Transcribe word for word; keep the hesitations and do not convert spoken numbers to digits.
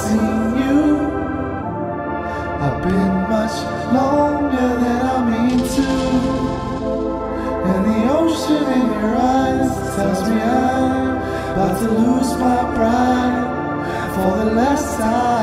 seen you. I've been much longer than I mean to, and the ocean in your eyes tells me I'm about to lose my pride for the last time.